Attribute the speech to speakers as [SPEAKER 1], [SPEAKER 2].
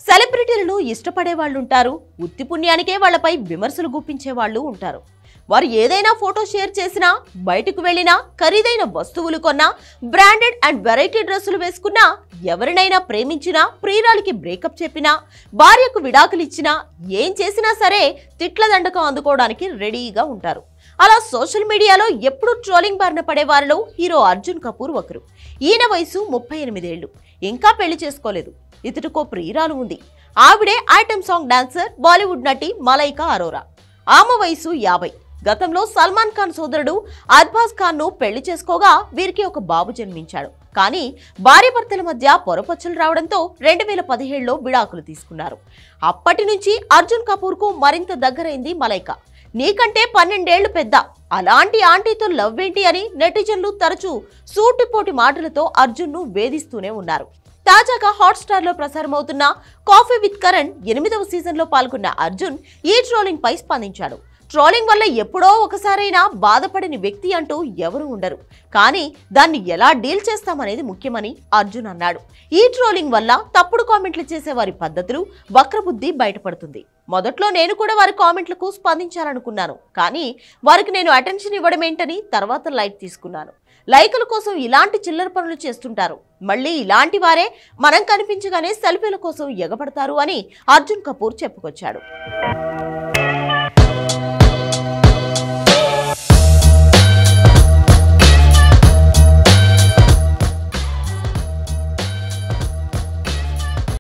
[SPEAKER 1] సెలబ్రిటీలను ఇష్టపడే వాళ్ళు ఉంటారు, ఉత్తి పుణ్యానికే వాళ్ళపై విమర్శలు గుప్పించే వాళ్ళు ఉంటారు. వారు ఏదైనా ఫోటో షేర్ చేసినా, బయటకు వెళ్ళినా, ఖరీదైన వస్తువులు కొన్నా, బ్రాండెడ్ అండ్ వెరైటీ డ్రెస్సులు వేసుకున్నా, ఎవరినైనా ప్రేమించినా, ప్రియురాలికి బ్రేకప్ చెప్పినా, భార్యకు విడాకులు ఇచ్చినా, ఏం చేసినా సరే తిట్ల దండకం అందుకోవడానికి రెడీగా ఉంటారు. అలా సోషల్ మీడియాలో ఎప్పుడూ ట్రోలింగ్ బారిన పడే వారిలో హీరో అర్జున్ కపూర్ ఒకరు. ఈయన వయసు 38 ఏళ్లు, ఇంకా పెళ్లి చేసుకోలేదు. ఇతడికో ప్రియురాలు ఉంది. ఆవిడే ఐటెం సాంగ్ డాన్సర్, బాలీవుడ్ నటి మలైకా అరోరా. ఆమె వయసు 50. గతంలో సల్మాన్ ఖాన్ సోదరుడు అర్బాజ్ ఖాన్ ను పెళ్లి చేసుకోగా వీరికి ఒక బాబు జన్మించాడు. కానీ భార్యాభర్తల మధ్య పొరపచ్చులు రావడంతో 2017లో విడాకులు తీసుకున్నారు. అప్పటి నుంచి అర్జున్ కపూర్ కు మరింత దగ్గరైంది మలైకా. నీకంటే 12 ఏళ్లు పెద్ద, అలాంటి ఆంటీతో లవ్ ఏంటి అని నెటిజన్లు తరచూ సూటిపోటి మాటలతో అర్జున్ ను వేధిస్తూనే ఉన్నారు. తాజాగా హాట్స్టార్ లో ప్రసారమవుతున్న కాఫీ విత్ కరణ్ 8వ సీజన్ లో పాల్గొన్న అర్జున్ ఈ ట్రోలింగ్ పై స్పందించాడు. ట్రోలింగ్ వల్ల ఎప్పుడో ఒకసారైనా బాధపడని వ్యక్తి అంటూ ఎవరు ఉండరు, కానీ దాన్ని ఎలా డీల్ చేస్తామనేది ముఖ్యమని అర్జున్ అన్నాడు. ఈ ట్రోలింగ్ వల్ల తప్పుడు కామెంట్లు చేసే వారి పద్ధతులు, వక్రబుద్ధి బయటపడుతుంది. మొదట్లో నేను కూడా వారి కామెంట్లకు స్పందించాలనుకున్నాను, కానీ వారికి నేను అటెన్షన్ ఇవ్వడం ఏంటని తర్వాత లైట్ తీసుకున్నాను. లైకుల కోసం ఇలాంటి చిల్లర పనులు చేస్తుంటారు, మళ్ళీ ఇలాంటి వారే మనం కనిపించగానే సెల్ఫీల కోసం ఎగబడతారు అని అర్జున్ కపూర్ చెప్పుకొచ్చాడు.